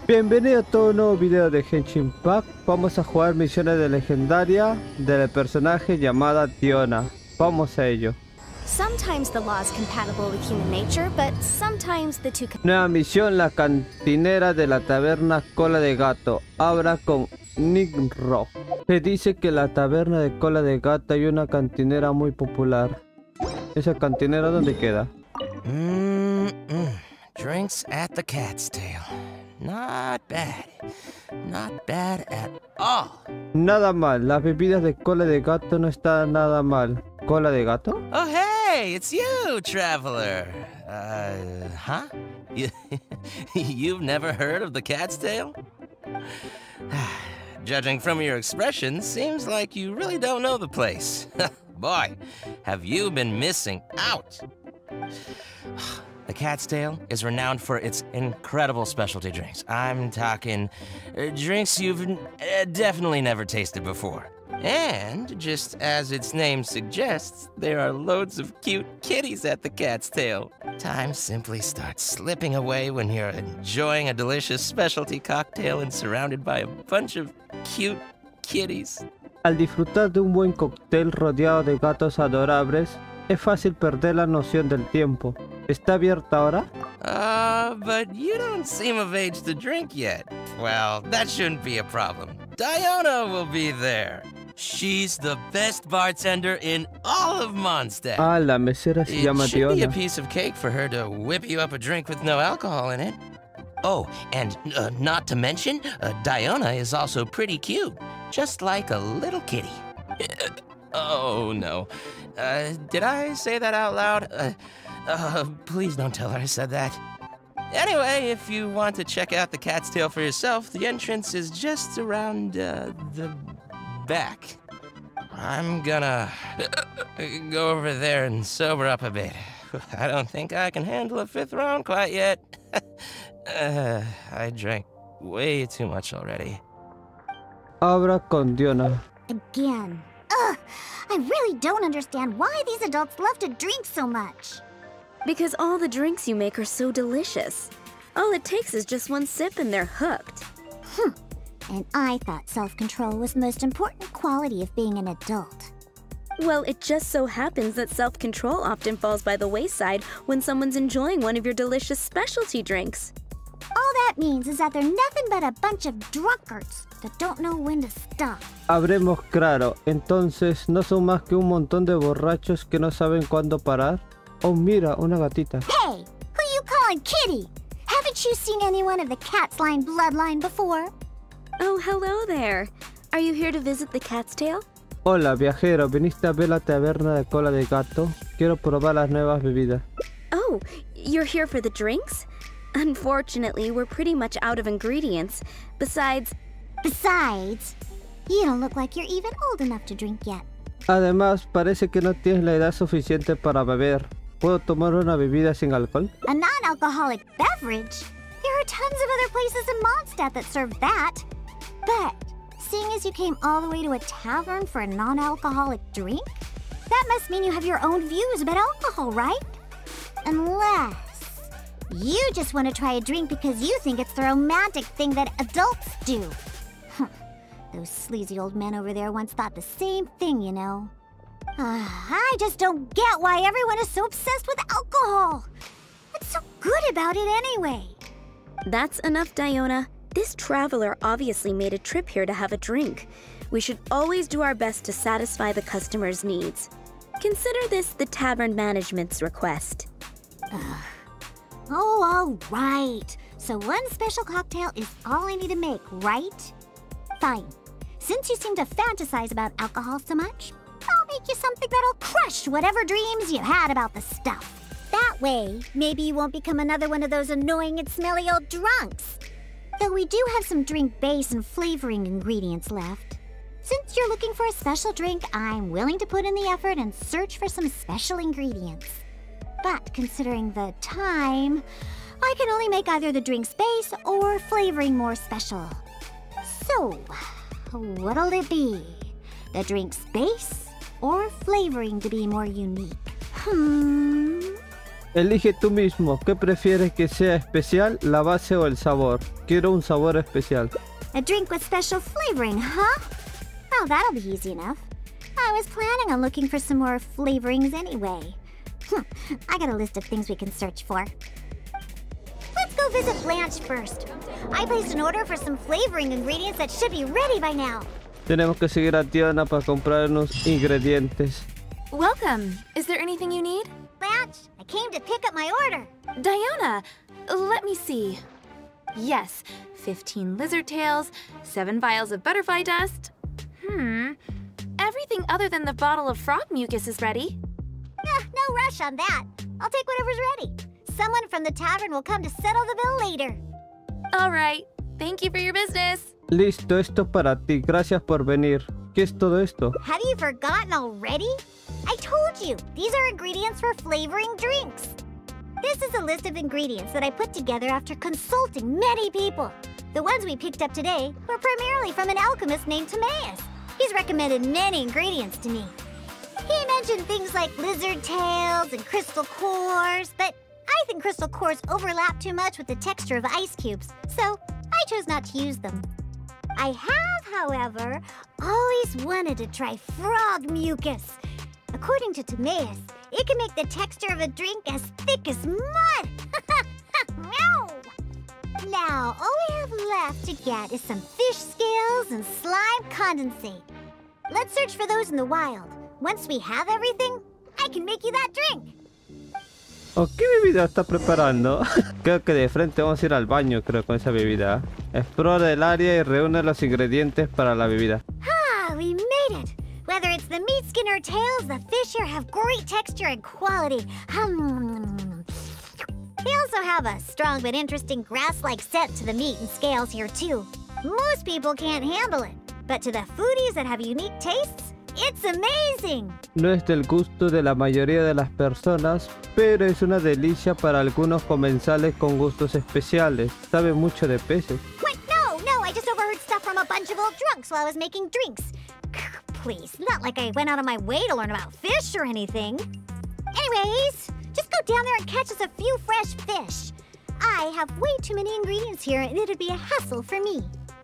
Bienvenido a todo un nuevo video de Genshin Impact. Vamos a jugar misiones de legendaria del personaje llamada Diona. Vamos a ello. Sometimes the law is compatible with human nature, but sometimes the two can... Nueva misión, la cantinera de la taberna Cola de Gato. Habla con Nigro. Se dice que en la taberna de Cola de Gato hay una cantinera muy popular. ¿Esa cantinera dónde queda? Drinks at the Cat's Tail. Not bad. Not bad at all. Nada mal. Las bebidas de Cola de Gato no están nada mal. ¿Cola de Gato? Oh, hey, it's you, traveler. Huh? You've never heard of the Cat's Tail? Judging from your expression, seems like you really don't know the place. Boy, have you been missing out. The Cat's Tail is renowned for its incredible specialty drinks. I'm talking drinks you've definitely never tasted before. And, just as its name suggests, there are loads of cute kitties at the Cat's Tail. Time simply starts slipping away when you're enjoying a delicious specialty cocktail and surrounded by a bunch of cute kitties. Al disfrutar de un buen cóctel rodeado de gatos adorables, es fácil perder la noción del tiempo. ¿Está abierta ahora? But you don't seem of age to drink yet. Well, that shouldn't be a problem. Diona will be there. She's the best bartender in all of Mondstadt. Ah, la mesera se llama It should be a Diona. piece of cake for her to whip you up a drink with no alcohol in it. Oh, and not to mention, Diona is also pretty cute, just like a little kitty. Oh, no. Did I say that out loud? Please don't tell her I said that. Anyway, if you want to check out the Cat's Tail for yourself, the entrance is just around, the back. I'm gonna go over there and sober up a bit. I don't think I can handle a 5th round quite yet. I drank way too much already. Habla con Diona. Again. Ugh! I really don't understand why these adults love to drink so much. Because all the drinks you make are so delicious. All it takes is just one sip and they're hooked. And I thought self-control was the most important quality of being an adult. Well, it just so happens that self-control often falls by the wayside when someone's enjoying one of your delicious specialty drinks. All that means is that they're nothing but a bunch of drunkards that don't know when to stop. Habremos claro, entonces no son más que un montón de borrachos que no saben cuándo parar. Oh, mira, una gatita. Hey! Who you calling kitty? Haven't you seen anyone of the Cat's Line bloodline before? Oh, hello there. Are you here to visit the Cat's Tail? Hola, viajero, ¿viniste a ver la taberna de Cola de Gato? Quiero probar las nuevas bebidas. Oh, you're here for the drinks? Unfortunately, we're pretty much out of ingredients. Besides, you don't look like you're even old enough to drink yet. Además, parece que no tienes la edad suficiente para beber. ¿Puedo tomar una bebida sin alcohol? A non-alcoholic beverage? There are tons of other places in Mondstadt that serve that. But, seeing as you came all the way to a tavern for a non-alcoholic drink, that must mean you have your own views about alcohol, right? Unless you just want to try a drink because you think it's the romantic thing that adults do. Those sleazy old men over there once thought the same thing, you know. I just don't get why everyone is so obsessed with alcohol. What's so good about it anyway? that's enough, Diona. This traveler obviously made a trip here to have a drink. We should always do our best to satisfy the customer's needs. Consider this the tavern management's request. Oh, all right. So one special cocktail is all I need to make, right? Fine. Since you seem to fantasize about alcohol so much, I'll make you something that'll crush whatever dreams you had about the stuff. That way, maybe you won't become another one of those annoying and smelly old drunks. Though we do have some drink base and flavoring ingredients left. Since you're looking for a special drink, I'm willing to put in the effort and search for some special ingredients. But considering the time, I can only make either the drink's base or flavoring more special. So, what'll it be? The drink's base or flavoring to be more unique? Elige tú mismo. ¿Qué prefieres que sea especial, la base o el sabor? Quiero un sabor especial. A drink with special flavoring, huh? Oh, that'll be easy enough. I was planning on looking for some more flavorings anyway. I got a list of things we can search for. Let's go visit Blanche first. I placed an order for some flavoring ingredients that should be ready by now. Tenemos que seguir a Tiana para comprar unos ingredientes. Welcome. Is there anything you need? Blanche, I came to pick up my order. Diona, let me see. Yes, 15 lizard tails, 7 vials of butterfly dust. Everything other than the bottle of frog mucus is ready. No rush on that. I'll take whatever's ready. Someone from the tavern will come to settle the bill later. All right. Thank you for your business. Listo, esto es para ti. Gracias por venir. ¿Qué es todo esto? Have you forgotten already? I told you, these are ingredients for flavoring drinks. This is a list of ingredients that I put together after consulting many people. The ones we picked up today were primarily from an alchemist named Timaeus. He's recommended many ingredients to me. He mentioned things like lizard tails and crystal cores, but I think crystal cores overlap too much with the texture of ice cubes, so I chose not to use them. I have, however, always wanted to try frog mucus. According to Timaeus, it can make the texture of a drink as thick as mud. Now, all we have left to get is some fish scales and slime condensate. Let's search for those in the wild. Once we have everything, I can make you that drink. ¿O qué bebida está preparando? Creo que de frente vamos a ir al baño, creo, con esa bebida. Explora el área y reúne los ingredientes para la bebida. Ah, we made it! Whether it's the meat skin or tails, the fish here have great texture and quality. They also have a strong but interesting grass-like scent to the meat and scales here too. Most people can't handle it, but to the foodies that have unique tastes, it's amazing! No es del gusto de la mayoría de las personas, pero es una delicia para algunos comensales con gustos especiales. Sabe mucho de peces. What? No, I just overheard stuff from a bunch of old drunks while I was making drinks. Please, not like I went out of my way to learn about fish or anything. Anyways, just go down there and catch us a few fresh fish. I have way too many ingredients here and it'd be a hassle for me.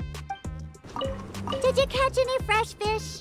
Did you catch any fresh fish?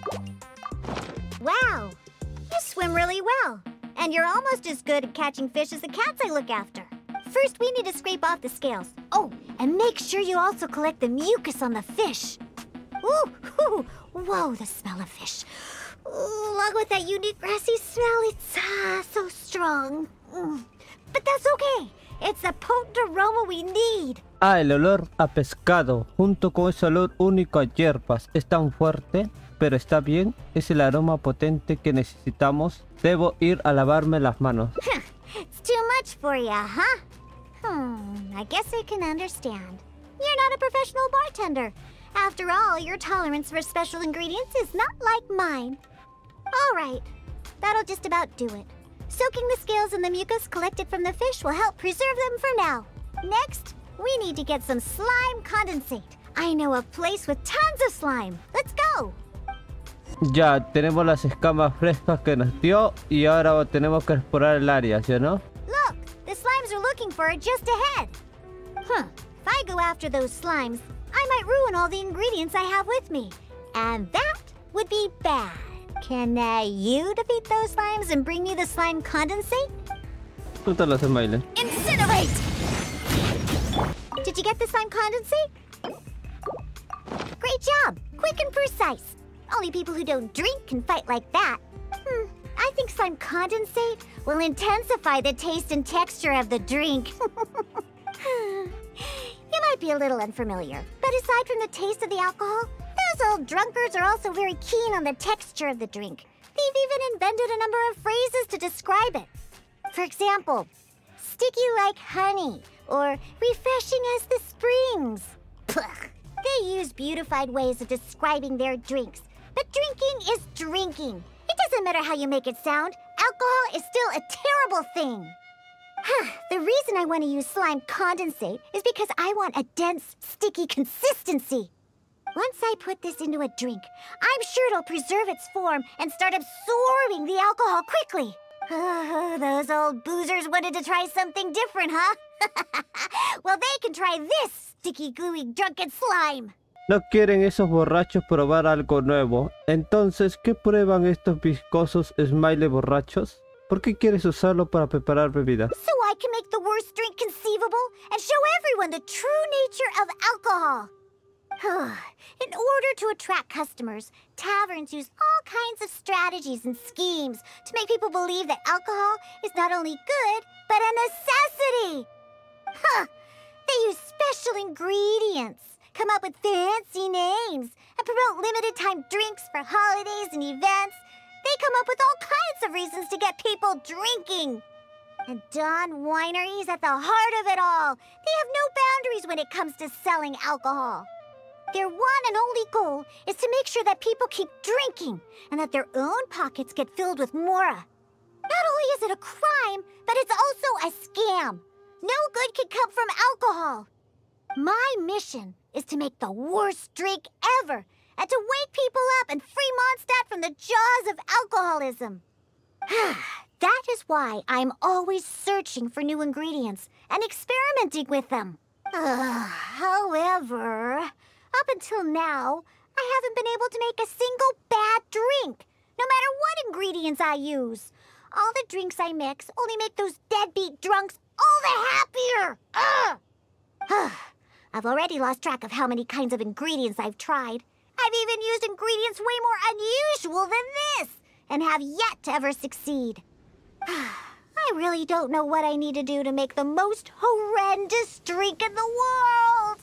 Wow, you swim really well. And you're almost as good at catching fish as the cats I look after. First, we need to scrape off the scales. Oh, and make sure you also collect the mucus on the fish. Ooh, whoa, the smell of fish. Ooh, along with that unique grassy smell, it's so strong. But that's okay. It's the potent aroma we need. El olor a pescado, junto con ese olor único a hierbas, es tan fuerte, pero está bien. Es el aroma potente que necesitamos. Debo ir a lavarme las manos. It's too much for you, huh? I guess I can understand. You're not a professional bartender. After all, your tolerance for special ingredients is not like mine. All right, that'll just about do it. Soaking the scales in the mucus collected from the fish will help preserve them for now. Next, we need to get some slime condensate. I know a place with tons of slime. Let's go! Ya, tenemos las escamas frescas que nos dio y ahora tenemos que explorar el área, ¿sí o no? Look, the slimes are looking for it just ahead. If I go after those slimes, I might ruin all the ingredients I have with me. And that would be bad. Can you defeat those slimes and bring me the slime condensate? Tú te lo haces, Maylen. Incinerate! Did you get the slime condensate? Great job! Quick and precise. Only people who don't drink can fight like that. I think slime condensate will intensify the taste and texture of the drink. You might be a little unfamiliar, but aside from the taste of the alcohol, those old drunkards are also very keen on the texture of the drink. They've even invented a number of phrases to describe it. For example, sticky like honey, or refreshing as the springs. Pugh. They use beautified ways of describing their drinks, but drinking is drinking. It doesn't matter how you make it sound, alcohol is still a terrible thing. The reason I want to use slime condensate is because I want a dense, sticky consistency. Once I put this into a drink, I'm sure it'll preserve its form and start absorbing the alcohol quickly. Those old boozers wanted to try something different, huh? Well, they can try this sticky, gooey, drunken slime. No quieren esos borrachos probar algo nuevo. Entonces, ¿qué prueban estos viscosos smiley borrachos? ¿Por qué quieres usarlo para preparar bebidas? So I can make the worst drink conceivable and show everyone the true nature of alcohol. In order to attract customers, taverns use all kinds of strategies and schemes to make people believe that alcohol is not only good, but a necessity. They use special ingredients, come up with fancy names, and promote limited-time drinks for holidays and events. They come up with all kinds of reasons to get people drinking. And Dawn Winery is at the heart of it all. They have no boundaries when it comes to selling alcohol. Their one and only goal is to make sure that people keep drinking and that their own pockets get filled with mora. Not only is it a crime, but it's also a scam. No good can come from alcohol. My mission is to make the worst drink ever and to wake people up and free Mondstadt from the jaws of alcoholism. That is why I'm always searching for new ingredients and experimenting with them. However, up until now, I haven't been able to make a single bad drink, no matter what ingredients I use. All the drinks I mix only make those deadbeat drunks all the happier. I've already lost track of how many kinds of ingredients I've tried. I've even used ingredients way more unusual than this, and have yet to ever succeed. I really don't know what I need to do to make the most horrendous drink in the world.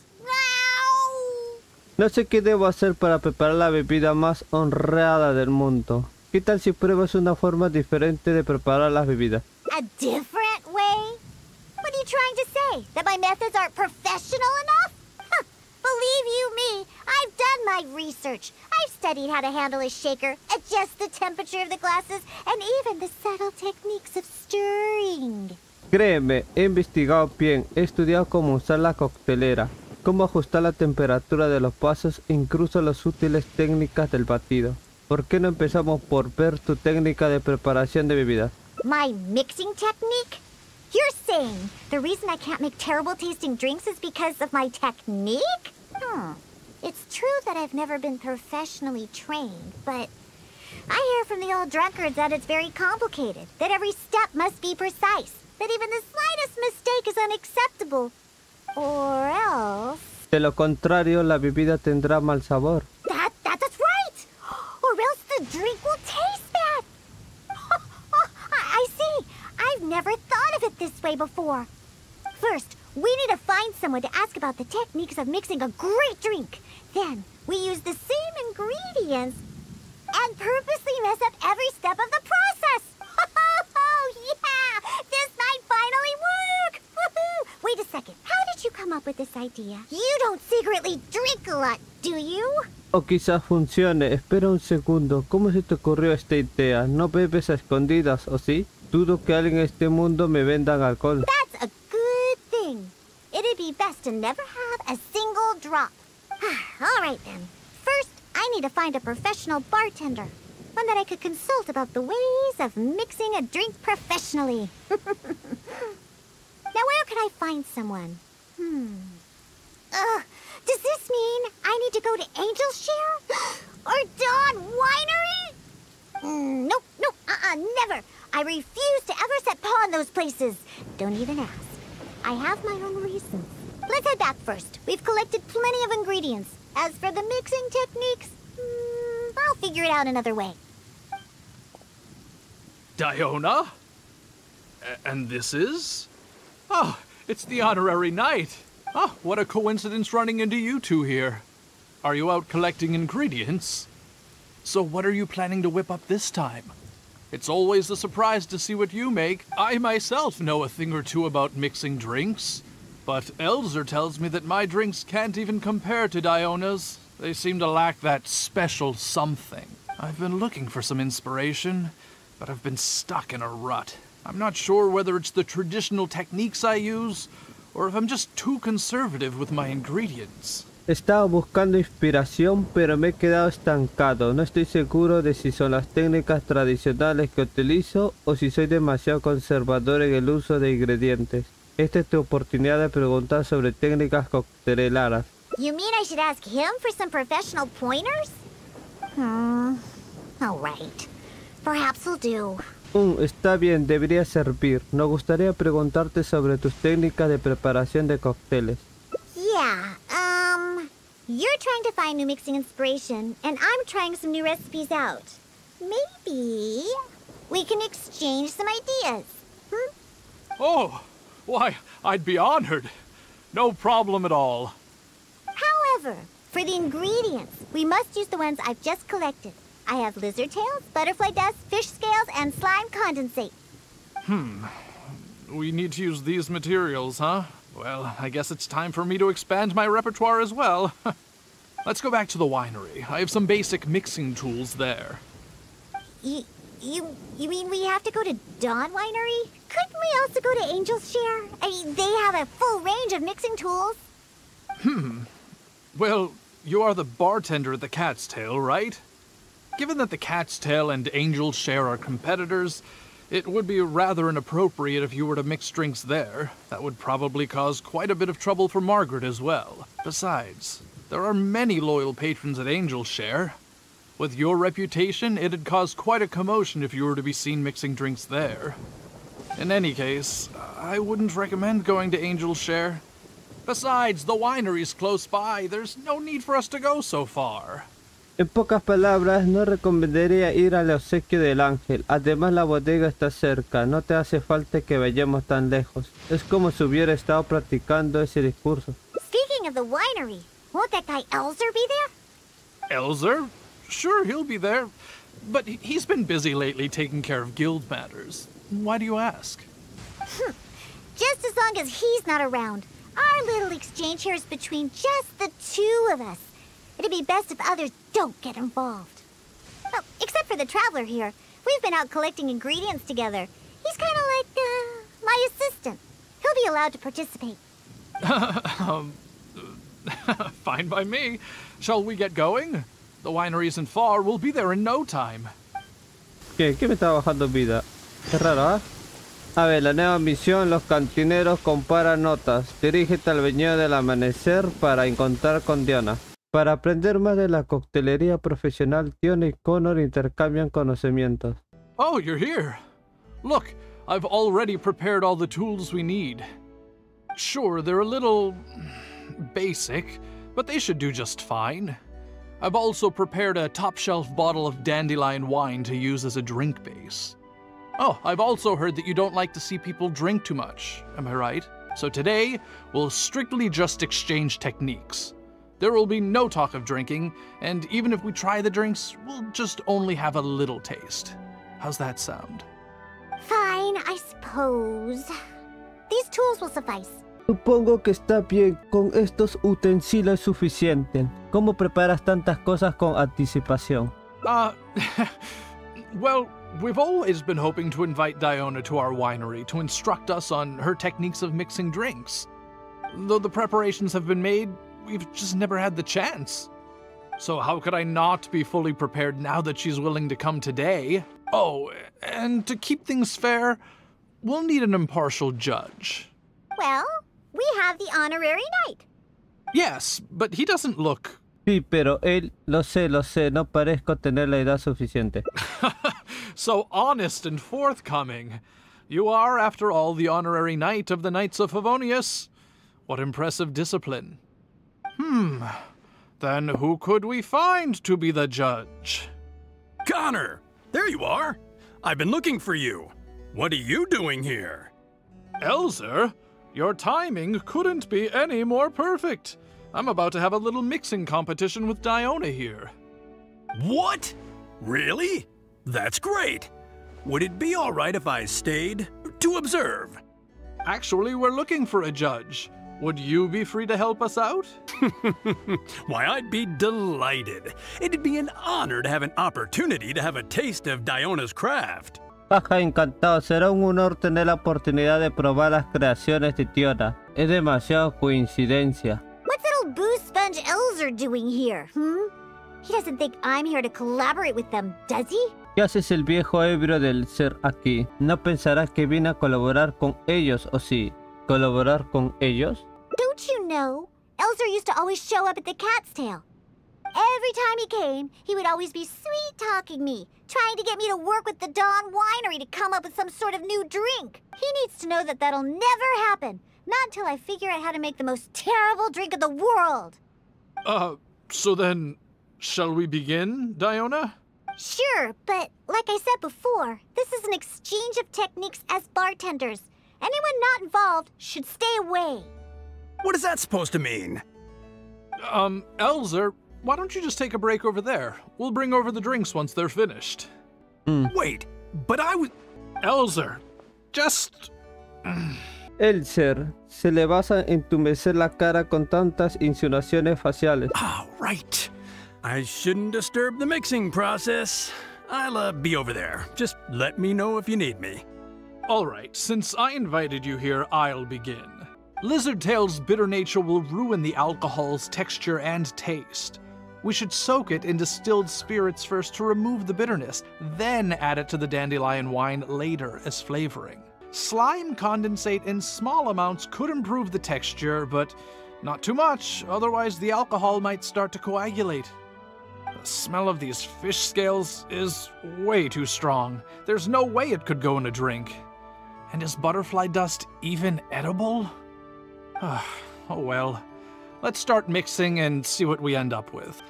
No sé qué debo hacer para preparar la bebida más honrada del mundo. ¿Qué tal si pruebas una forma diferente de preparar las bebidas? A different way? What are you trying to say? That my methods aren't professional enough? Believe you me, I've done my research. I've studied how to handle a shaker, adjust the temperature of the glasses, and even the subtle techniques of stirring. Créeme, he investigado bien, he estudiado cómo usar la coctelera, cómo ajustar la temperatura de los vasos, incluso las útiles técnicas del batido. ¿Por qué no empezamos por ver tu técnica de preparación de bebidas? My mixing technique? You're saying the reason I can't make terrible tasting drinks is because of my technique? It's true that I've never been professionally trained, but I hear from the old drunkards that it's very complicated, that every step must be precise, that even the slightest mistake is unacceptable. Or else... De lo contrario, la bebida tendrá mal sabor. That's right! Or else the drink will taste bad! I see! I've never thought of it this way before. First, we need to find someone to ask about the techniques of mixing a great drink. Then, we use the same ingredients and purposely mess up every step of the process. Oh, yeah! This might finally work! Woohoo! Wait a second. How did you come up with this idea? You don't secretly drink a lot, do you? O quizás funcione. Espera un segundo. ¿Cómo se te ocurrió esta idea? ¿No bebes a escondidas, o sí? Dudo que alguien en este mundo me venda alcohol. That's a good thing. It'd be best to never have a single drop. All right, then. First, I need to find a professional bartender. One that I could consult about the ways of mixing a drink professionally. Now, where could I find someone? Does this mean I need to go to Angel's Share? Or Dawn Winery? Nope, never. I refuse to ever set paw in those places. Don't even ask. I have my own reasons. Let's head back first. We've collected plenty of ingredients. As for the mixing techniques, I'll figure it out another way. Diona? And this is? Oh, it's the honorary knight. Oh, what a coincidence running into you two here. Are you out collecting ingredients? So what are you planning to whip up this time? It's always a surprise to see what you make. I myself know a thing or two about mixing drinks. But Elzer tells me that my drinks can't even compare to Diona's. They seem to lack that special something. I've been looking for some inspiration, but I've been stuck in a rut. I'm not sure whether it's the traditional techniques I use, or if I'm just too conservative with my ingredients. Estaba buscando inspiración, pero me he quedado estancado. No estoy seguro de si son las técnicas tradicionales que utilizo o si soy demasiado conservador en el uso de ingredientes. Esta es tu oportunidad de preguntar sobre técnicas cocteleras. You mean I should ask him for some professional pointers? All right. Perhaps will do. Está bien, debería servir. Nos gustaría preguntarte sobre tus técnicas de preparación de cócteles. Yeah, you're trying to find new mixing inspiration, and I'm trying some new recipes out. Maybe we can exchange some ideas. Oh, why, I'd be honored. No problem at all. However, for the ingredients, we must use the ones I've just collected. I have lizard tails, butterfly dust, fish scales, and slime condensate. We need to use these materials, huh? Well, I guess it's time for me to expand my repertoire as well. Let's go back to the winery. I have some basic mixing tools there. You mean we have to go to Dawn Winery? Couldn't we also go to Angel's Share? I mean, they have a full range of mixing tools. Well, you are the bartender at the Cat's Tail, right? Given that the Cat's Tail and Angel's Share are competitors, it would be rather inappropriate if you were to mix drinks there. That would probably cause quite a bit of trouble for Margaret as well. Besides, there are many loyal patrons at Angel's Share. With your reputation, it'd cause quite a commotion if you were to be seen mixing drinks there. In any case, I wouldn't recommend going to Angel's Share. Besides, the winery's close by. There's no need for us to go so far. En pocas palabras, no recomendaría ir al obsequio del ángel. Además, la bodega está cerca. No te hace falta que vayamos tan lejos. Es como si hubiera estado practicando ese discurso. Speaking of the winery, won't that guy Elzer be there? Elzer? Sure, he'll be there. But he's been busy lately taking care of guild matters. Why do you ask? Just as long as he's not around. Our little exchange here is between just the two of us. It'd be best if others don't get involved. Well, except for the traveler here. We've been out collecting ingredients together. He's kind of like, my assistant. He'll be allowed to participate. Fine by me. Shall we get going? The winery isn't far. We'll be there in no time. ¿Qué me está bajando vida? Qué raro, ¿ah? A ver, la nueva misión, los cantineros comparan notas. Dirígete al viñedo del amanecer para encontrar con Diona. Para aprender más de la coctelería profesional, Diona y Connor intercambian conocimientos. Oh, you're here. Look, I've already prepared all the tools we need. Sure, they're a little basic, but they should do just fine. I've also prepared a top-shelf bottle of dandelion wine to use as a drink base. Oh, I've also heard that you don't like to see people drink too much, am I right? So today, we'll strictly just exchange techniques. There will be no talk of drinking, and even if we try the drinks, we'll just only have a little taste. How's that sound? Fine, I suppose. These tools will suffice. Supongo que está bien, con estos utensilios es suficiente. ¿Cómo preparas tantas cosas con anticipación? Well, we've always been hoping to invite Diona to our winery to instruct us on her techniques of mixing drinks. Though the preparations have been made, we've just never had the chance. So how could I not be fully prepared now that she's willing to come today? Oh, and to keep things fair, we'll need an impartial judge. Well, we have the honorary knight. Yes, but he doesn't look... Sí, pero él, lo sé, no parezco tener la edad suficiente. So honest and forthcoming. You are, after all, the honorary knight of the Knights of Favonius. What impressive discipline. Then who could we find to be the judge? Connor! There you are! I've been looking for you. What are you doing here? Elzer, your timing couldn't be any more perfect. I'm about to have a little mixing competition with Diona here. What? Really? That's great. Would it be all right if I stayed to observe? Actually, we're looking for a judge. Would you be free to help us out? Why, I'd be delighted. It'd be an honor to have an opportunity to have a taste of Diona's craft. Baja, encantado. Será un honor tener la oportunidad de probar las creaciones de Diona. Es demasiado coincidencia. What's that old booze sponge Elzer doing here, He doesn't think I'm here to collaborate with them, does he? ¿Qué haces el viejo ebrio del ser aquí? ¿No pensarás que vine a colaborar con ellos o sí? ¿Colaborar con ellos? Don't you know? Elzer used to always show up at the Cat's Tail. Every time he came, he would always be sweet-talking me, trying to get me to work with the Dawn Winery to come up with some sort of new drink. He needs to know that that'll never happen. Not until I figure out how to make the most terrible drink of the world. So then, shall we begin, Diona? Sure, but like I said before, this is an exchange of techniques as bartenders. Anyone not involved should stay away. What is that supposed to mean? Elzer, why don't you just take a break over there? We'll bring over the drinks once they're finished. Wait, but I was... Elzer, just... Elzer, se le vas a entumecer la cara con tantas insinuaciones faciales. Oh, right. I shouldn't disturb the mixing process. I'll be over there. Just let me know if you need me. All right, since I invited you here, I'll begin. Lizardtail's bitter nature will ruin the alcohol's texture and taste. We should soak it in distilled spirits first to remove the bitterness, then add it to the dandelion wine later as flavoring. Slime condensate in small amounts could improve the texture, but not too much, otherwise the alcohol might start to coagulate. The smell of these fish scales is way too strong. There's no way it could go in a drink. And is butterfly dust even edible? Oh well. Let's start mixing and see what we end up with.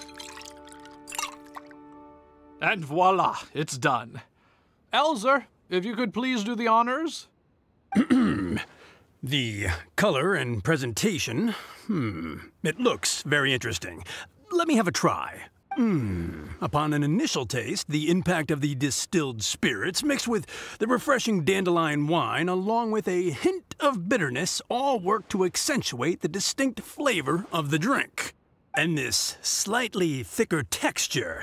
And voila, it's done. Elzer, if you could please do the honors. The color and presentation, it looks very interesting. Let me have a try. Upon an initial taste, the impact of the distilled spirits mixed with the refreshing dandelion wine along with a hint of bitterness all work to accentuate the distinct flavor of the drink. And this slightly thicker texture.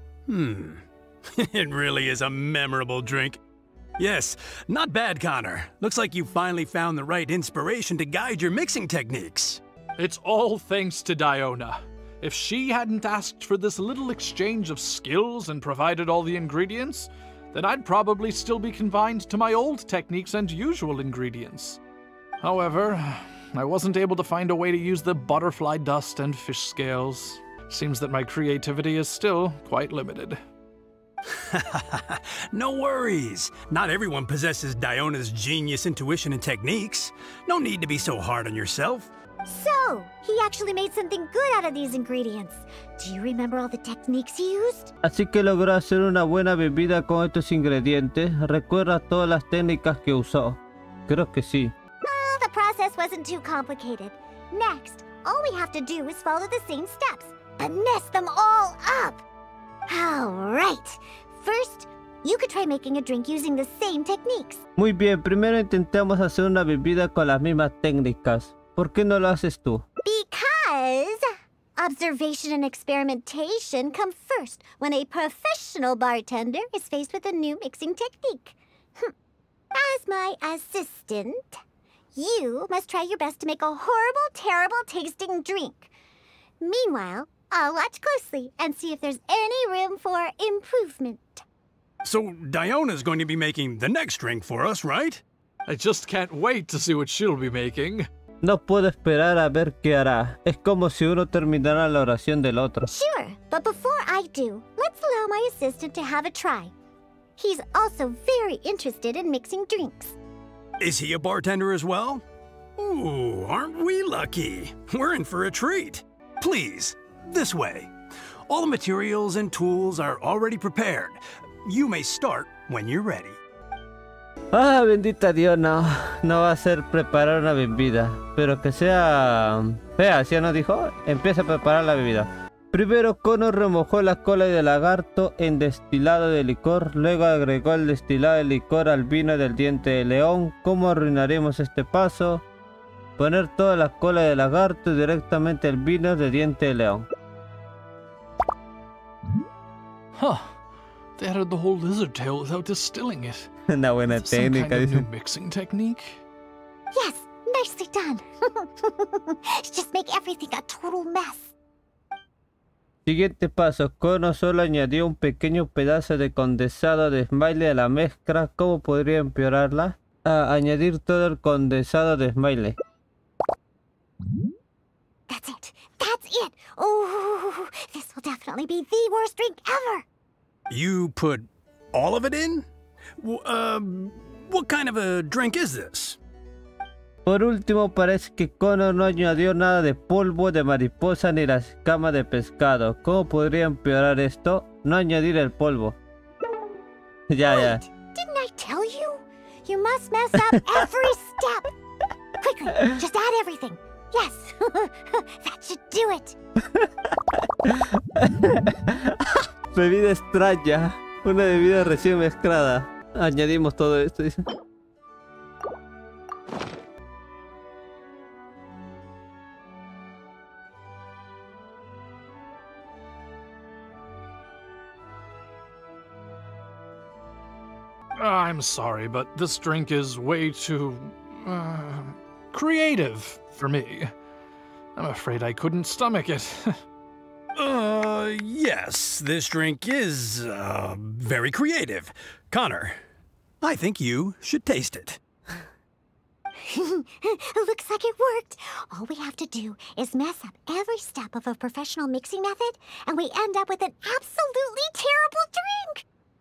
It really is a memorable drink. Yes, not bad, Connor. Looks like you finally found the right inspiration to guide your mixing techniques. It's all thanks to Diona. If she hadn't asked for this little exchange of skills and provided all the ingredients, then I'd probably still be confined to my old techniques and usual ingredients. However, I wasn't able to find a way to use the butterfly dust and fish scales. Seems that my creativity is still quite limited. No worries. Not everyone possesses Diona's genius intuition and techniques. No need to be so hard on yourself. So, he actually made something good out of these ingredients. Do you remember all the techniques he used? Así que logró hacer una buena bebida con estos ingredientes. ¿Recuerda todas las técnicas que usó? Creo que sí. The process wasn't too complicated. Next, all we have to do is follow the same steps, but mess them all up. Alright. First, you could try making a drink using the same techniques. Muy bien, primero intentamos hacer una bebida con las mismas técnicas. ¿Por qué no lo haces tú? Because observation and experimentation come first when a professional bartender is faced with a new mixing technique. As my assistant, you must try your best to make a horrible, terrible tasting drink. Meanwhile, I'll watch closely and see if there's any room for improvement. So Diona's going to be making the next drink for us, right? I just can't wait to see what she'll be making. No puedo esperar a ver qué hará. Es como si uno terminara la oración del otro. Sure, but before I do, let's allow my assistant to have a try. He's also very interested in mixing drinks. Is he a bartender as well? Ooh, aren't we lucky? We're in for a treat. Please, this way. All the materials and tools are already prepared. You may start when you're ready. Ah, bendita Dios, no va a ser preparar una bebida, pero que sea fea, ¿sí no dijo? Empieza a preparar la bebida. Primero Connor remojó la cola de lagarto en destilado de licor, luego agregó el destilado de licor al vino del diente de león. ¿Cómo arruinaremos este paso? Poner toda la cola de lagarto directamente al vino de diente de león. Huh. They added the whole lizard tail without distilling it. Una buena técnica, Some kind of dice. new mixing technique? Yes, nicely done. Just make everything a total mess. Siguiente paso. Kono solo añadió un pequeño pedazo de condensado de Smiley a la mezcla. ¿Cómo podría empeorarla? Añadir todo el condensado de Smiley. That's it. That's it. Oh, this will definitely be the worst drink ever. You put all of it in? What kind of a drink is this? Por último, parece que Kono no añadió nada de polvo de mariposa ni la escama de pescado. ¿Cómo podría empeorar esto? No añadir el polvo. Ya. Didn't I tell you? You must mess up every step. Quickly, just add everything. Yes, that should do it. Bebida extraña. Una bebida recién mezclada. Añadimos todo esto, dice. I'm sorry, but this drink is way too creative for me. I'm afraid I couldn't stomach it. Yes, this drink is, very creative. Connor, I think you should taste it. Looks like it worked. All we have to do is mess up every step of a professional mixing method, and we end up with an absolutely terrible drink.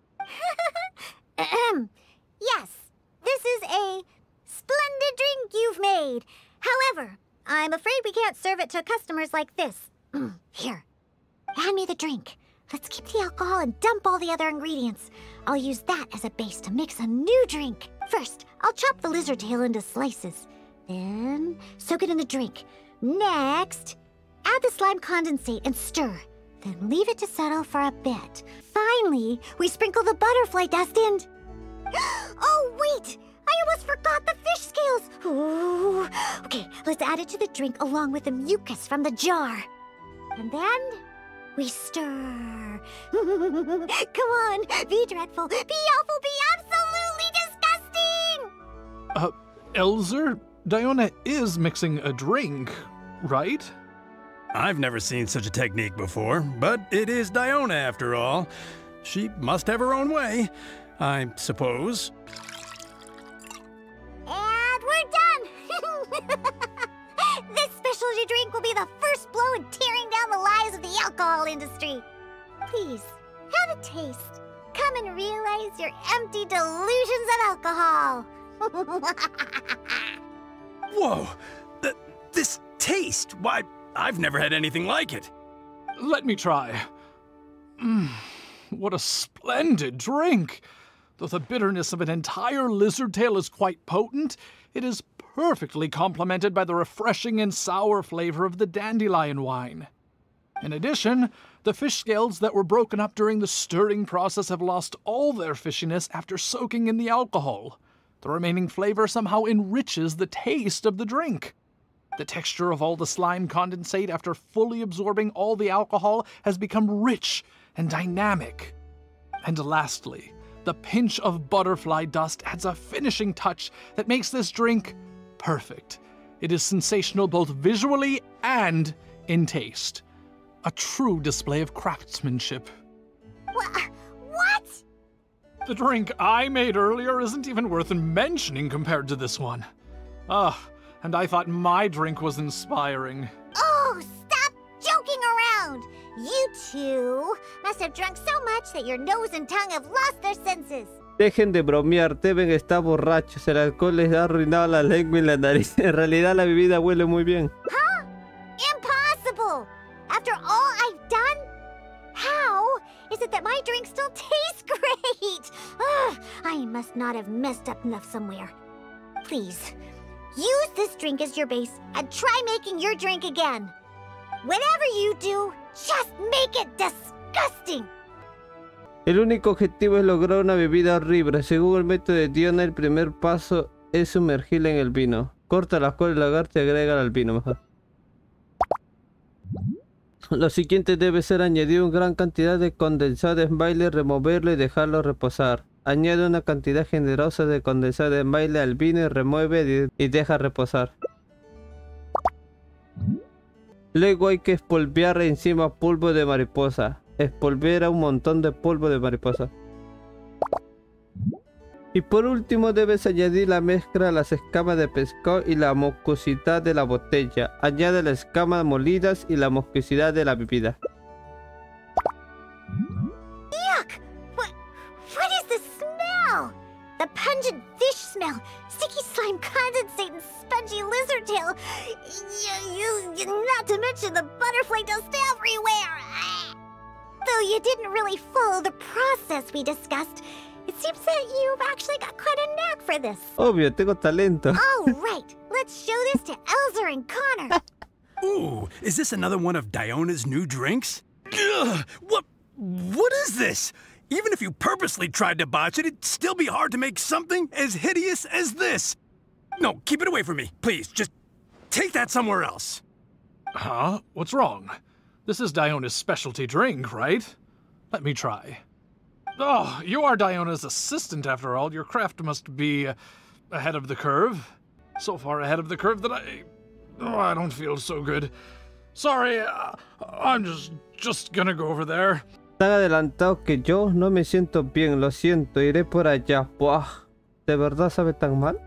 Yes, this is a splendid drink you've made. However, I'm afraid we can't serve it to customers like this. Here, hand me the drink. Let's keep the alcohol and dump all the other ingredients. I'll use that as a base to mix a new drink. First, I'll chop the lizard tail into slices. Then, soak it in the drink. Next, add the slime condensate and stir. Then leave it to settle for a bit. Finally, we sprinkle the butterfly dust in. Oh, wait! I almost forgot the fish scales! Ooh. Okay, let's add it to the drink along with the mucus from the jar. And then, we stir. Come on, be dreadful, be awful, be absolutely disgusting! Elzer, Diona is mixing a drink, right? I've never seen such a technique before, but it is Diona after all. She must have her own way, I suppose. And we're done! This specialty drink will be the first blow in tearing down the lies of the alcohol industry. Please, have a taste. Come and realize your empty delusions of alcohol. Whoa! This taste! Why, I've never had anything like it. Let me try. What a splendid drink! Though the bitterness of an entire lizard tail is quite potent, it is perfectly complemented by the refreshing and sour flavor of the dandelion wine. In addition, the fish scales that were broken up during the stirring process have lost all their fishiness after soaking in the alcohol. The remaining flavor somehow enriches the taste of the drink. The texture of all the slime condensate after fully absorbing all the alcohol has become rich and dynamic. And lastly, the pinch of butterfly dust adds a finishing touch that makes this drink perfect. It is sensational both visually and in taste. A true display of craftsmanship. What? The drink I made earlier isn't even worth mentioning compared to this one. And I thought my drink was inspiring. Oh, stop joking around! You two must have drunk so much that your nose and tongue have lost their senses. Dejen de bromear, deben estar borrachos. El alcohol les ha arruinado la lengua y la nariz. En realidad la bebida huele muy bien. Huh? Impossible! After all I've done? How is it that my drink still tastes great? I must not have messed up enough somewhere. Please, use this drink as your base and try making your drink again. Whatever you do, just make it disgusting. El único objetivo es lograr una bebida horrible. Según el método de Diona, el primer paso es sumergirla en el vino. Corta la cola del lagarto y agrégala al vino mejor. Lo siguiente debe ser añadir una gran cantidad de condensado de Smiley, removerlo y dejarlo reposar. Añade una cantidad generosa de condensado de Smiley al vino y remueve y deja reposar. Luego hay que espolvear encima polvo de mariposa. Espolvera un montón de polvo de mariposa. Y por último debes añadir la mezcla a las escamas de pescado y la mucosidad de la botella. Añade las escamas molidas y la mucosidad de la bebida. Yuck! What is the smell? The pungent fish smell, sticky slime condensate, and spongy lizard tail. Not to mention the butterfly dust everywhere. Though you didn't really follow the process we discussed, it seems that you've actually got quite a knack for this. Obvio, tengo talento. All right, let's show this to Elzer and Connor. Ooh, is this another one of Diona's new drinks? Ugh, what is this? Even if you purposely tried to botch it, it'd still be hard to make something as hideous as this. No, keep it away from me, please. Just take that somewhere else. Huh? What's wrong? This is Diona's specialty drink, right? Let me try. Oh, you are Diona's assistant after all. Your craft must be ahead of the curve. So far ahead of the curve that I don't feel so good. Sorry, I'm just gonna go over there. Tan adelantado que yo no me siento bien, lo siento, iré por allá. Buah, ¿de verdad sabe tan mal?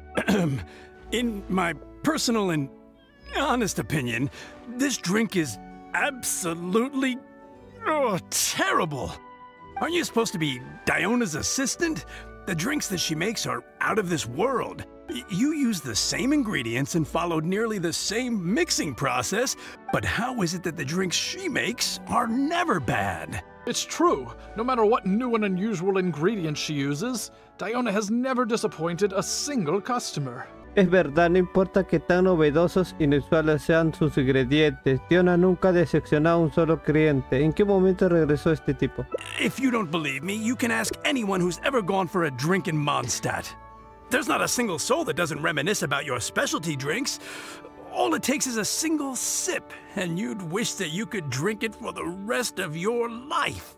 In my personal and honest opinion, this drink is absolutely terrible. Aren't you supposed to be Diona's assistant? The drinks that she makes are out of this world. You use the same ingredients and followed nearly the same mixing process, but how is it that the drinks she makes are never bad? It's true. No matter what new and unusual ingredients she uses, Diona has never disappointed a single customer. Es verdad, no importa que tan novedosos e inusuales sean sus ingredientes, Diona nunca ha decepcionado a un solo cliente. ¿En qué momento regresó este tipo? If you don't believe me, you can ask anyone who's ever gone for a drink in Mondstadt. There's not a single soul that doesn't reminisce about your specialty drinks. All it takes is a single sip, and you'd wish that you could drink it for the rest of your life.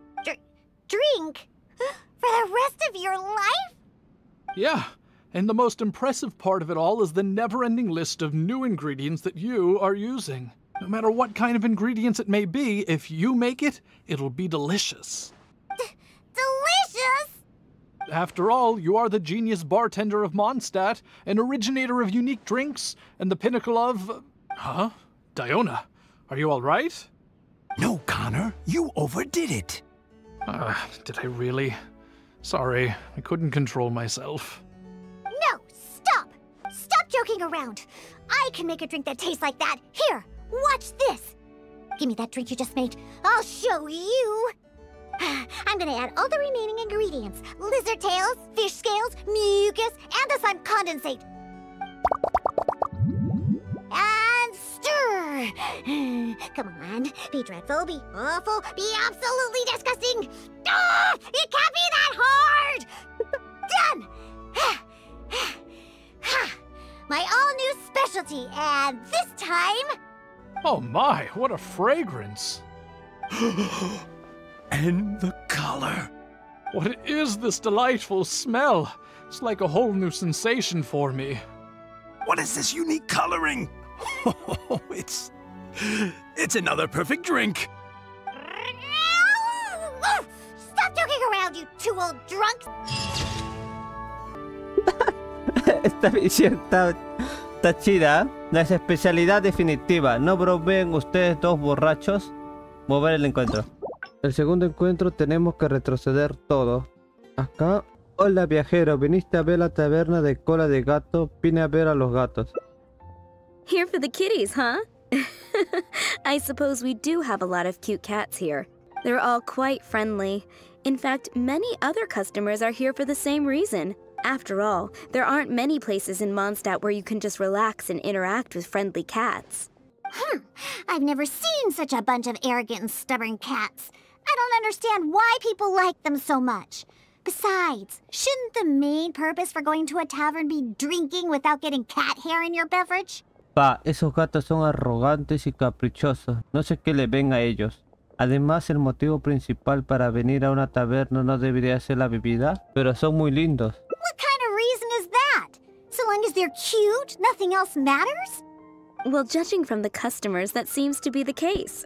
Drink? For the rest of your life? Yeah, and the most impressive part of it all is the never-ending list of new ingredients that you are using. No matter what kind of ingredients it may be, if you make it, it'll be delicious. Delicious? After all, you are the genius bartender of Mondstadt, an originator of unique drinks, and the pinnacle of... Huh? Diona, are you all right? No, Connor, you overdid it. Did I really? Sorry, I couldn't control myself. No, stop! Stop joking around. I can make a drink that tastes like that. Here, watch this. Give me that drink you just made. I'll show you. I'm gonna add all the remaining ingredients. Lizard tails, fish scales, mucus, and the slime condensate. And stir. Come on, be dreadful, be awful, be absolutely disgusting. Ah, it can't be that hard. Done. My all-new specialty, and this time... Oh my, what a fragrance. And the color. What is this delightful smell? It's like a whole new sensation for me. What is this unique coloring? Oh, it's another perfect drink. Stop joking around, you two old drunks! Esta visión está chida. La especialidad definitiva. No bromeen ustedes dos borrachos. Mover el encuentro. El segundo encuentro tenemos que retroceder todo. Acá. Hola viajero, viniste a ver la taberna de cola de gato. Vine a ver a los gatos. Here for the kitties, huh? I suppose we do have a lot of cute cats here. They're all quite friendly. In fact, many other customers are here for the same reason. After all, there aren't many places in Mondstadt where you can just relax and interact with friendly cats. I've never seen such a bunch of arrogant and stubborn cats. I don't understand why people like them so much. Besides, shouldn't the main purpose for going to a tavern be drinking without getting cat hair in your beverage? Pa, esos gatos son arrogantes y caprichosos. No sé qué le ven a ellos. Además, el motivo principal para venir a una taberna no debería ser la bebida, pero son muy lindos. What kind of reason is that? So long as they're cute, nothing else matters? Well, judging from the customers, that seems to be the case.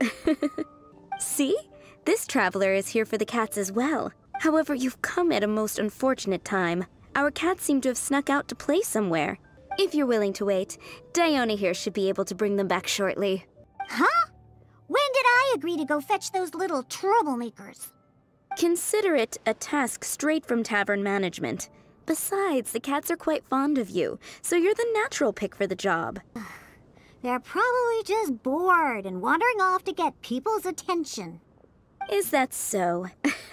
See? This traveler is here for the cats as well. However, you've come at a most unfortunate time. Our cats seem to have snuck out to play somewhere. If you're willing to wait, Diona here should be able to bring them back shortly. Huh? When did I agree to go fetch those little troublemakers? Consider it a task straight from tavern management. Besides, the cats are quite fond of you, so you're the natural pick for the job. They're probably just bored and wandering off to get people's attention. Is that so?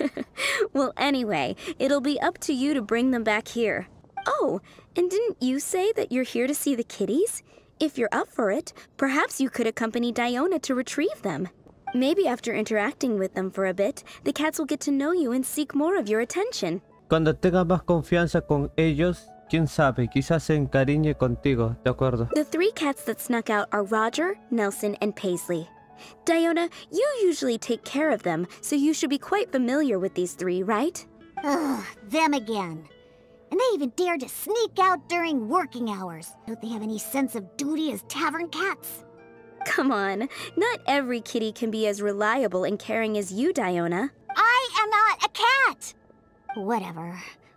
Well, anyway, it'll be up to you to bring them back here. Oh, and didn't you say that you're here to see the kitties? If you're up for it, perhaps you could accompany Diona to retrieve them. Maybe after interacting with them for a bit, the cats will get to know you and seek more of your attention. Cuando tengas más confianza con ellos, quién sabe, quizás se encariñe contigo, ¿de acuerdo? The 3 cats that snuck out are Roger, Nelson, and Paisley. Diona, you usually take care of them, so you should be quite familiar with these 3, right? Ugh, them again. And they even dare to sneak out during working hours. Don't they have any sense of duty as tavern cats? Come on, not every kitty can be as reliable and caring as you, Diona. I am not a cat! Whatever.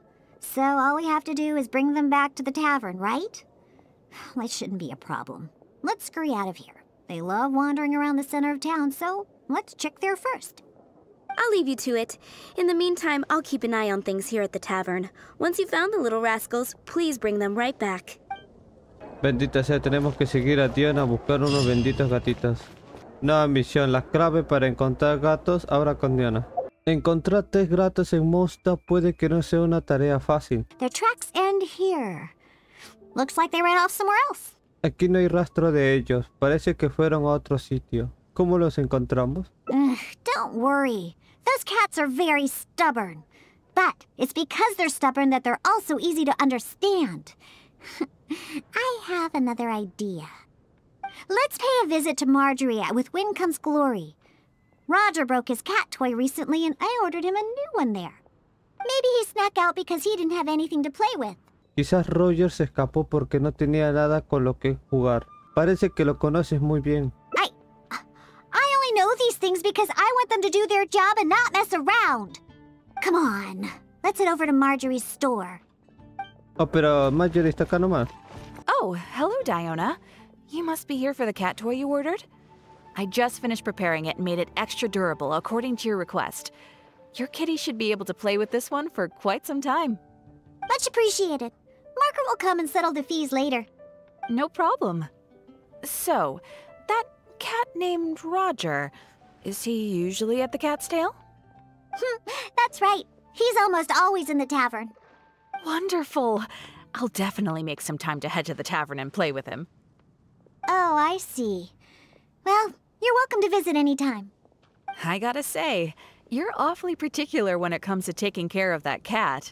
So all we have to do is bring them back to the tavern, right? That shouldn't be a problem. Let's scurry out of here. They love wandering around the center of town, so let's check there first. I'll leave you to it. In the meantime, I'll keep an eye on things here at the tavern. Once you've found the little rascals, please bring them right back. Bendita sea, tenemos que seguir a Diona a buscar unos benditos gatitos. Nueva misión, la clave para encontrar gatos ahora con Diona. Encontrar 3 gatos en Mondstadt puede que no sea una tarea fácil. Their tracks end here. Looks like they ran off somewhere else. Aquí no hay rastro de ellos, parece que fueron a otro sitio. ¿Cómo los encontramos? Don't worry. Those cats are very stubborn. But it's because they're stubborn that they're also easy to understand. I have another idea. Let's pay a visit to Marjorie With Wind Comes Glory. Roger broke his cat toy recently and I ordered him a new one there. Maybe he snuck out because he didn't have anything to play with. Quizás Roger se escapó porque no tenía nada con lo que jugar. Parece que lo conoces muy bien. I only know these things because I want them to do their job and not mess around. Come on, let's head over to Marjorie's store. Oh, pero Marjorie está acá nomás. Oh, hello, Diona. You must be here for the cat toy you ordered? I just finished preparing it and made it extra durable according to your request. Your kitty should be able to play with this one for quite some time. Much appreciated. Margaret will come and settle the fees later. No problem. So, that cat named Roger, is he usually at the Cat's Tail? That's right. He's almost always in the tavern. Wonderful. I'll definitely make some time to head to the tavern and play with him. Oh, I see. Well, you're welcome to visit anytime. I gotta say, you're awfully particular when it comes to taking care of that cat.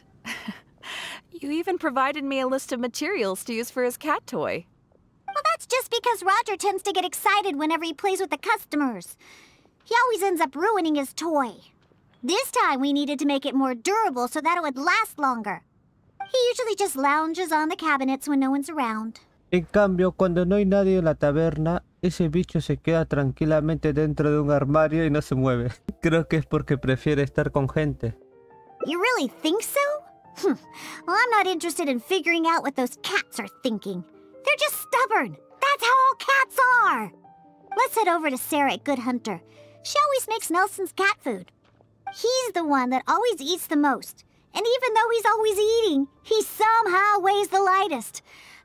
You even provided me a list of materials to use for his cat toy. Well, that's just because Roger tends to get excited whenever he plays with the customers. He always ends up ruining his toy. This time we needed to make it more durable so that it would last longer. He usually just lounges on the cabinets when no one's around. En cambio, cuando no hay nadie en la taberna, ese bicho se queda tranquilamente dentro de un armario y no se mueve. Creo que es porque prefiere estar con gente. You really think so? Well, I'm not interested in figuring out what those cats are thinking. They're just stubborn. That's how all cats are. Let's head over to Sarah at Good Hunter. She always makes Nelson's cat food. He's the one that always eats the most. And even though he's always eating, he somehow weighs the lightest.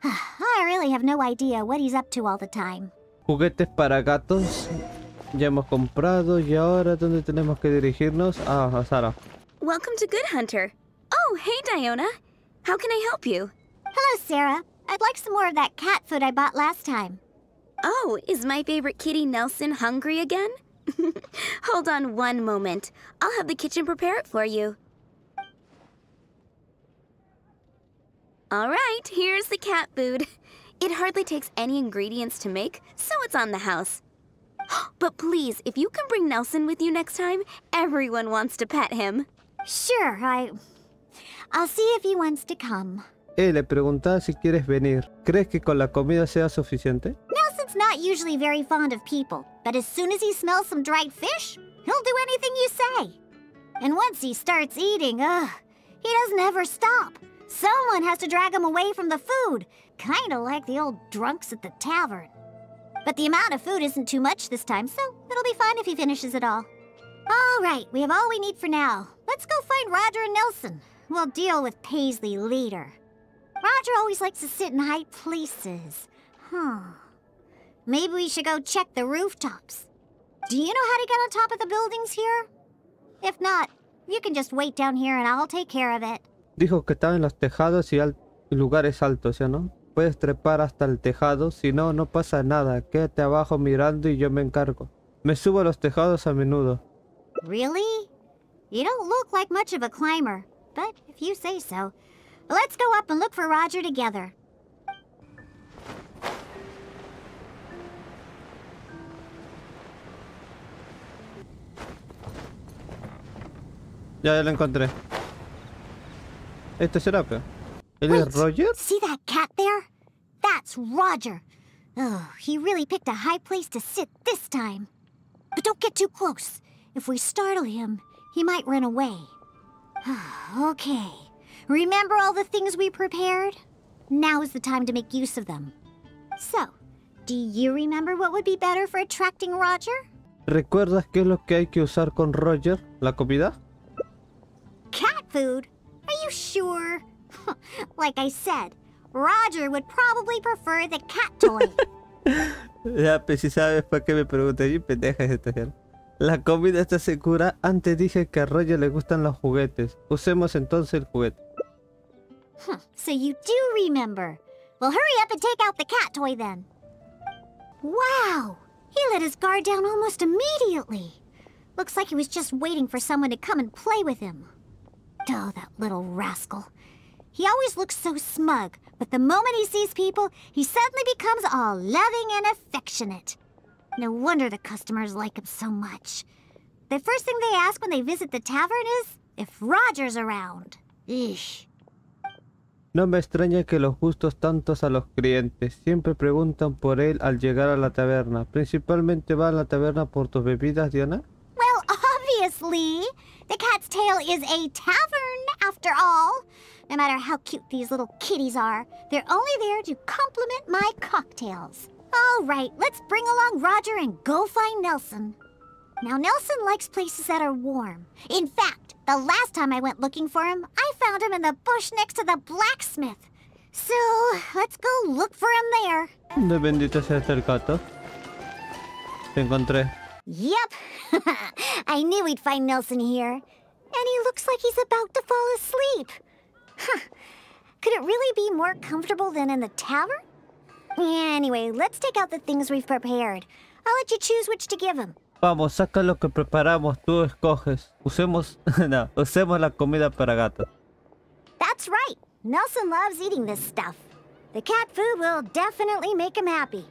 I really have no idea what he's up to all the time. Juguetes para gatos. Ya hemos comprado y ahora ¿dónde tenemos que dirigirnos? Ah, a Sara. Welcome to Good Hunter. Oh, hey, Diona. How can I help you? Hello, Sarah. I'd like some more of that cat food I bought last time. Oh, is my favorite kitty Nelson hungry again? Hold on one moment. I'll have the kitchen prepare it for you. All right, here's the cat food. It hardly takes any ingredients to make, so it's on the house. But please, if you can bring Nelson with you next time, everyone wants to pet him. Sure, I'll see if he wants to come. Le preguntaba si quieres venir. ¿Crees que con la comida sea suficiente? Nelson's Nelson's not usually very fond of people, but as soon as he smells some dried fish, he'll do anything you say. And once he starts eating, he doesn't ever stop. Someone has to drag him away from the food, kind of like the old drunks at the tavern. But the amount of food isn't too much this time, so it'll be fine if he finishes it all. All right, we have all we need for now. Let's go find Roger and Nelson. We'll deal with Paisley later. Roger always likes to sit in high places. Maybe we should go check the rooftops. Do you know how to get on top of the buildings here? If not, you can just wait down here and I'll take care of it. Dijo que estaba en los tejados y lugares altos, ¿ya no? Puedes trepar hasta el tejado, si no, no pasa nada. Quédate abajo mirando y yo me encargo. Me subo a los tejados a menudo. Really? You don't look like much of a climber, but if you say so. Let's go up and look for Roger together. Ya lo encontré. ¿Esto será, pero? ¿Él es Roger? See that cat there? That's Roger. Oh, he really picked a high place to sit this time. But don't get too close. If we startle him, he might run away. Okay. Remember all the things we prepared? Now is the time to make use of them. So, do you remember what would be better for attracting Roger? ¿Recuerdas qué es lo que hay que usar con Roger? ¿La comida? Cat food? Are you sure? Like I said, Roger would probably prefer the cat toy. Ya, pues si sabes para qué me preguntas, y pendeja es esta gente. La comida está segura. Antes dije que a Roger le gustan los juguetes. Usemos entonces el juguete. So you do remember. Well, hurry up and take out the cat toy then. Wow! He let his guard down almost immediately. Looks like he was just waiting for someone to come and play with him. Oh, that little rascal. He always looks so smug, but the moment he sees people, he suddenly becomes all loving and affectionate. No wonder the customers like him so much. The first thing they ask when they visit the tavern is if Roger's around. Eesh. No me extraña que los gustos tantos a los clientes. Siempre preguntan por él al llegar a la taberna. ¿Principalmente va a la taberna por tus bebidas, Diana? Well, obviously. The Cat's Tail is a tavern, after all. No matter how cute these little kitties are, they're only there to compliment my cocktails. All right, let's bring along Roger and go find Nelson. Now, Nelson likes places that are warm. In fact, the last time I went looking for him, I found him in the bush next to the blacksmith. So, let's go look for him there. De bendito sea el gato. Te encontré. Yep. I knew we'd find Nelson here. And he looks like he's about to fall asleep. Could it really be more comfortable than in the tavern? Anyway, let's take out the things we've prepared. I'll let you choose which to give him. Vamos, saca lo que preparamos, tú escoges. Usemos la comida para gatos. That's right. Nelson loves eating this stuff. The cat food will definitely make him happy.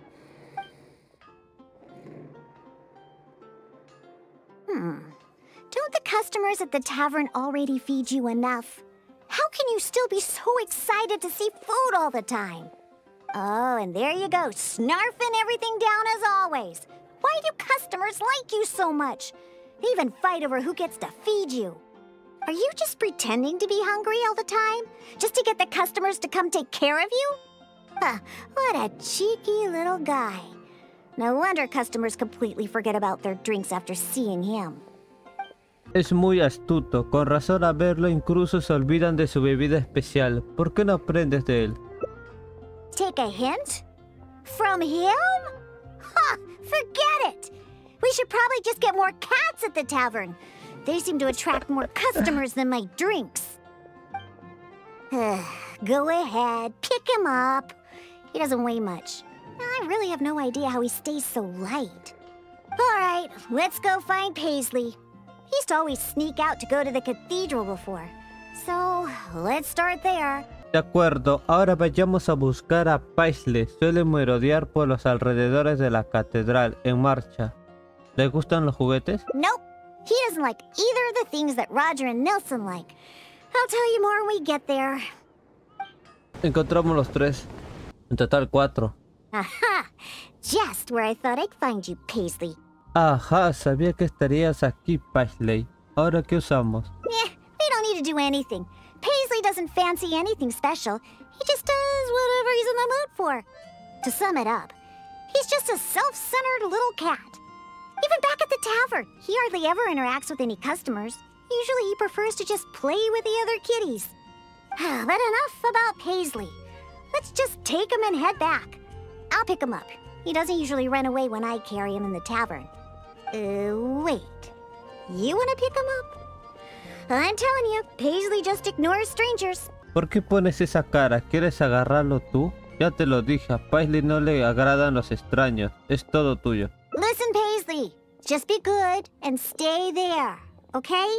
Don't the customers at the tavern already feed you enough? How can you still be so excited to see food all the time? Oh, and there you go, snarfing everything down as always. Why do customers like you so much? They even fight over who gets to feed you. Are you just pretending to be hungry all the time? Just to get the customers to come take care of you? What a cheeky little guy. No wonder customers completely forget about their drinks after seeing him. Es muy astuto. Con razón a verlo incluso se olvidan de su bebida especial. ¿Por qué no aprendes de él? Take a hint? From him? Forget it! We should probably just get more cats at the tavern. They seem to attract more customers than my drinks. Go ahead, pick him up. He doesn't weigh much. I really have no idea how he stays so light. All right, let's go find Paisley. He used to always sneak out to go to the cathedral before. So, let's start there. De acuerdo, ahora vayamos a buscar a Paisley. Suele merodear por los alrededores de la catedral. En marcha. ¿Le gustan los juguetes? Nope. He doesn't like either of the things that Roger and Nelson like. I'll tell you more when we get there. Encontramos los tres. En total 4. Aha! Just where I thought I'd find you, Paisley. Ajá, sabía que estarías aquí, Paisley. ¿Ahora qué usamos? Eh, we don't need to do anything. Paisley doesn't fancy anything special. He just does whatever he's in the mood for. To sum it up, he's just a self-centered little cat. Even back at the tavern, he hardly ever interacts with any customers. Usually he prefers to just play with the other kitties. But enough about Paisley. Let's just take him and head back. I'll pick him up. He doesn't usually run away when I carry him in the tavern. Wait. You want to pick him up? I'm telling you, Paisley just ignores strangers. ¿Por qué pones esa cara? ¿Quieres agarrarlo tú? Ya te lo dije, a Paisley no le agradan los extraños. Es todo tuyo. Listen, Paisley. Just be good and stay there, okay?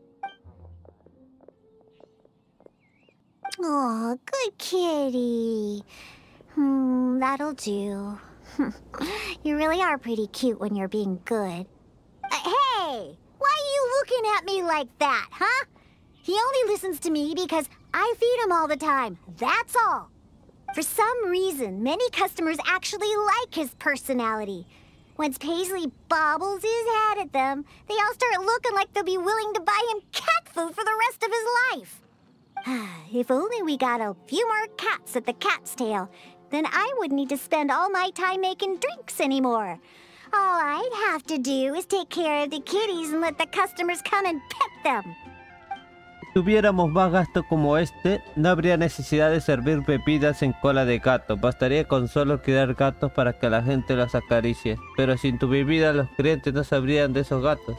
Oh, good kitty. That'll do. You really are pretty cute when you're being good. Hey! Why are you looking at me like that, huh? He only listens to me because I feed him all the time. That's all. For some reason, many customers actually like his personality. Once Paisley bobbles his head at them, they all start looking like they'll be willing to buy him cat food for the rest of his life. If only we got a few more cats at the Cat's Tail, then I wouldn't need to spend all my time making drinks anymore. All I'd have to do is take care of the kitties and let the customers come and pet them. Si tuviéramos más gasto como este, no habría necesidad de servir bebidas en cola de gato. Bastaría con solo criar gatos para que la gente los acaricie. Pero sin tu bebida los clientes no sabrían de esos gatos.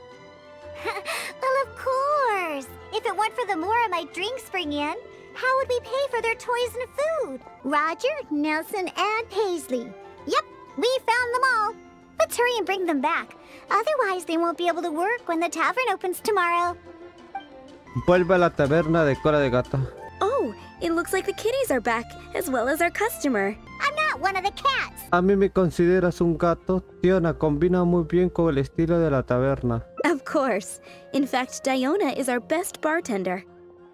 Well, of course. If it weren't for the more my drinks bring in, how would we pay for their toys and food? Roger, Nelson, and Paisley. Yep, we found them all. Let's hurry and bring them back. Otherwise, they won't be able to work when the tavern opens tomorrow. Vuelve a la taberna de cola de gato. Oh, it looks like the kitties are back, as well as our customer. I'm not one of the cats. ¿A mí me consideras un gato? Tiona, combina muy bien con el estilo de la taberna. Of course. In fact, Diona is our best bartender.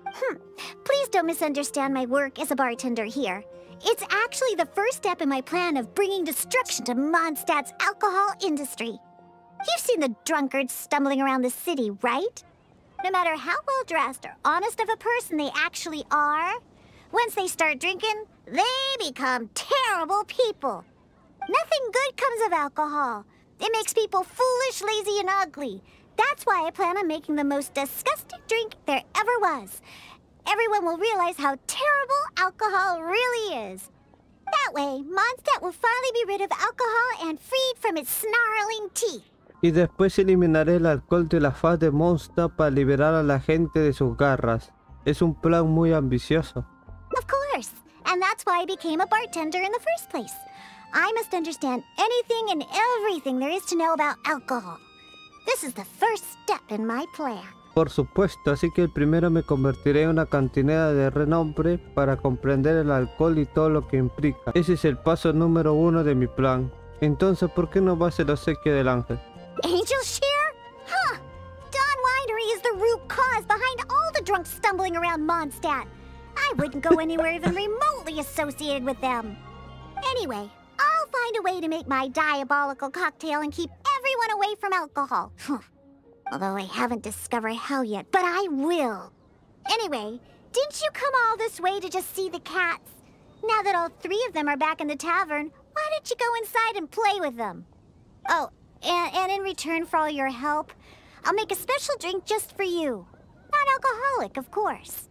Please don't misunderstand my work as a bartender here. It's actually the first step in my plan of bringing destruction to Mondstadt's alcohol industry. You've seen the drunkards stumbling around the city, right? No matter how well-dressed or honest of a person they actually are, once they start drinking, they become terrible people. Nothing good comes of alcohol. It makes people foolish, lazy, and ugly. That's why I plan on making the most disgusting drink there ever was. Everyone will realize how terrible alcohol really is. That way, Mondstadt will finally be rid of alcohol and freed from its snarling teeth. Y después eliminaré el alcohol de la faz de Mondstadt para liberar a la gente de sus garras. Es un plan muy ambicioso. Of course, and that's why I became a bartender in the first place. I must understand anything and everything there is to know about alcohol. This is the first step in my plan. Por supuesto, así que primero me convertiré en una cantinera de renombre para comprender el alcohol y todo lo que implica. Ese es el paso número 1 de mi plan. Entonces, ¿por qué no vas al obsequio del ángel? Angel Shear? Huh! Don Winery is the root cause behind all the drunks stumbling around Mondstadt. I wouldn't go anywhere even remotely associated with them. Anyway, I'll find a way to make my diabolical cocktail and keep everyone away from alcohol. Although I haven't discovered how yet, but I will. Anyway, didn't you come all this way to just see the cats? Now that all 3 of them are back in the tavern, why don't you go inside and play with them? Oh, and in return for all your help, I'll make a special drink just for you. Non-alcoholic, of course.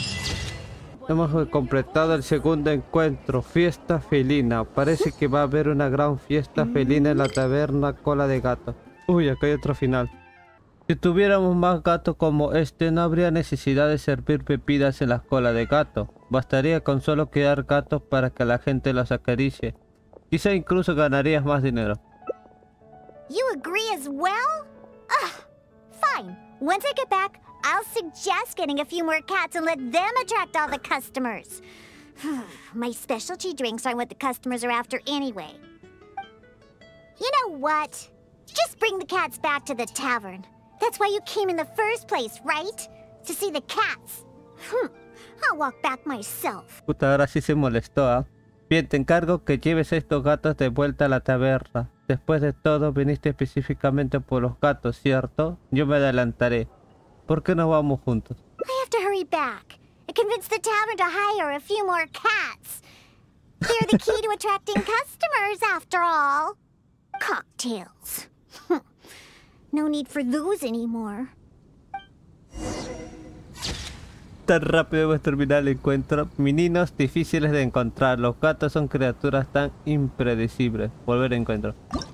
Hemos completado el segundo encuentro, fiesta felina. Parece que va a haber una gran fiesta felina en la taberna Cola de Gato. Uy, acá hay otro final. Si tuviéramos más gatos como este, no habría necesidad de servir bebidas en las colas de gato. Bastaría con solo criar gatos para que la gente los acaricie. Quizá incluso ganarías más dinero. You agree as well? Ugh, fine. Once I get back, I'll suggest getting a few more cats and let them attract all the customers. My specialty drinks aren't what the customers are after anyway. You know what? Just bring the cats back to the tavern. That's why you came in the first place, right? To see the cats. I'll walk back myself. Puta, ahora sí se molestó, ¿ah? Bien, te encargo que lleves estos gatos de vuelta a la taberna. Después de todo, viniste específicamente por los gatos, ¿cierto? Yo me adelantaré. ¿Por qué no vamos juntos? I have to hurry back. I convinced the tavern to hire a few more cats. They're the key to attracting customers, after all. Cocktails. No need for those anymore. Tan rápido hemos terminado el encuentro. Meninos difíciles de encontrar. Los gatos son criaturas tan impredecibles. Volver a encuentro.